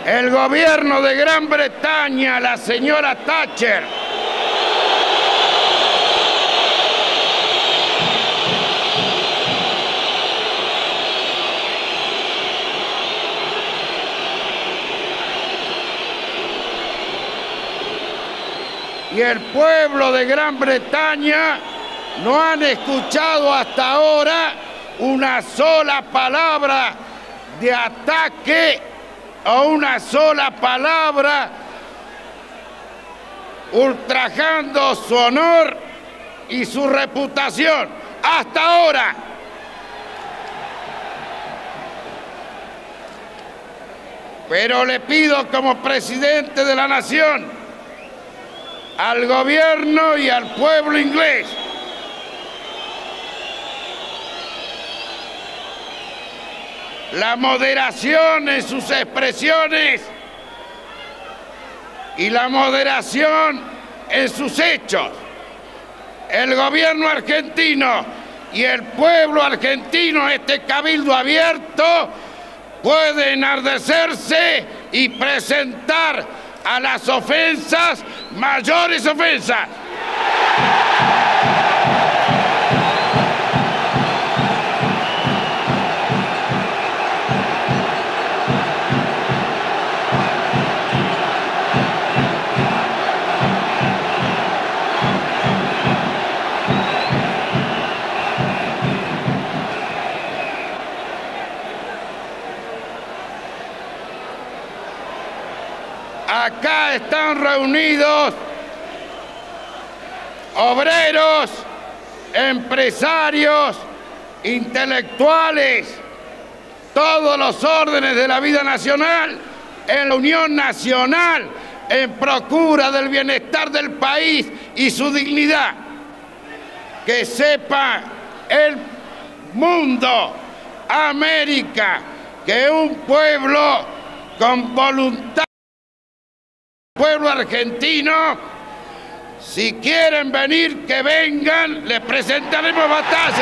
el gobierno de Gran Bretaña, la señora Thatcher, y el pueblo de Gran Bretaña no han escuchado hasta ahora una sola palabra de ataque o una sola palabra ultrajando su honor y su reputación. Hasta ahora. Pero le pido como presidente de la nación al gobierno y al pueblo inglés la moderación en sus expresiones y la moderación en sus hechos. El gobierno argentino y el pueblo argentino, este cabildo abierto, puede enardecerse y presentar a las ofensas mayores ofensas. Acá están reunidos obreros, empresarios, intelectuales, todos los órdenes de la vida nacional, en la Unión Nacional, en procura del bienestar del país y su dignidad. Que sepa el mundo, América, que un pueblo con voluntad, pueblo argentino, si quieren venir, que vengan, les presentaremos batalla.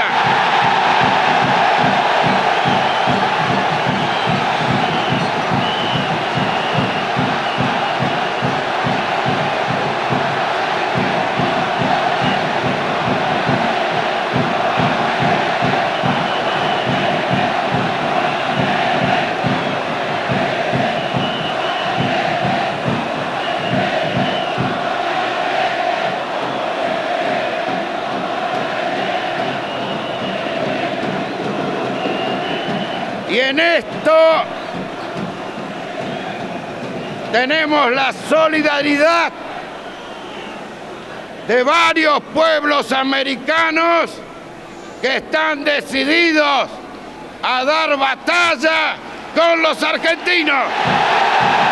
Y en esto tenemos la solidaridad de varios pueblos americanos que están decididos a dar batalla con los argentinos.